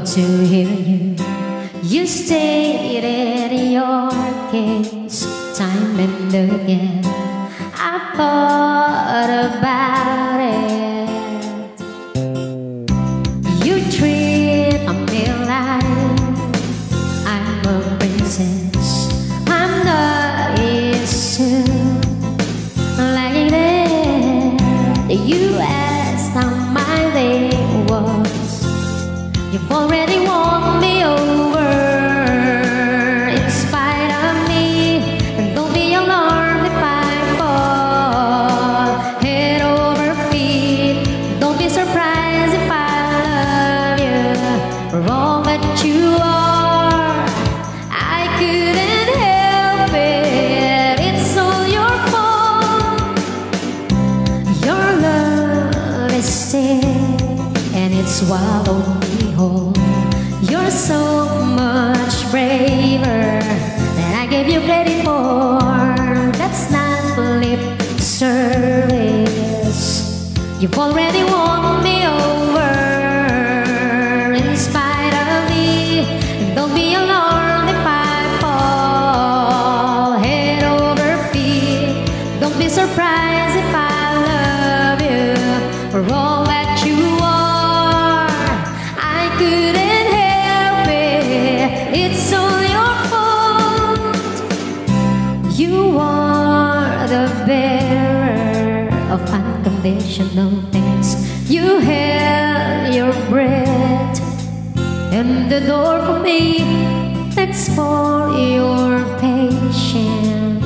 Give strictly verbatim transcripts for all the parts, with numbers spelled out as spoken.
to hear you. You stated your case time and again. I thought about it. You treat me like I'm a princess. I'm not used to like that. You asked how my day was. You've already won me over in spite of me. And don't be alarmed if I fall head over feet. Don't be surprised if I love you for all that you are. I couldn't help it, it's all your fault. Your love is sick and it swallowed me whole. You're so much braver than I gave you credit for. That's not lip service. You've already won me over in spite of me. Don't be alarmed if I fall head over feet. Don't be surprised if I love you for all that you are. I couldn't help it, it's all your fault. You are the bearer of unconditional things. You held your breath and the door for me. Thanks for your patience.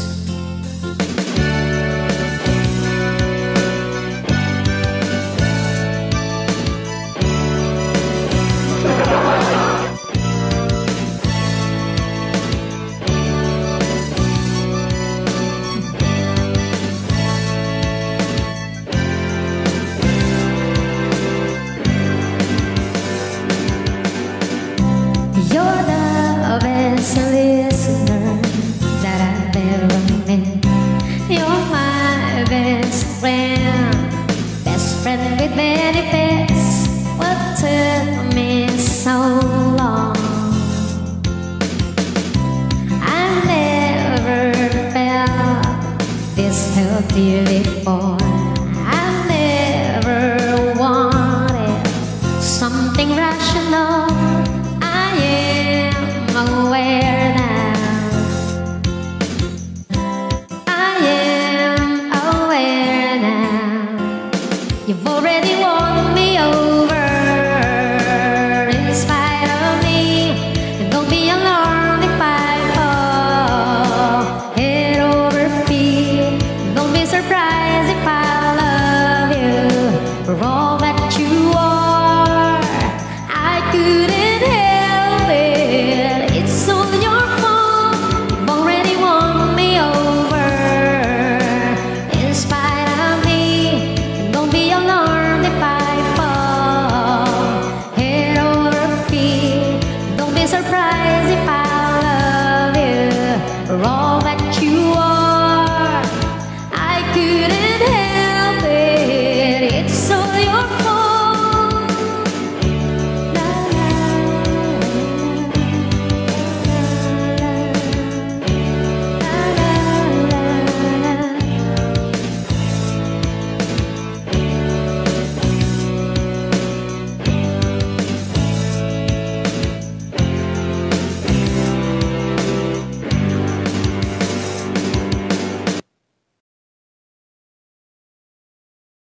You're the best listener that I've ever met. You're my best friend, best friend with benefits. What took me so long? I never felt this healthy before.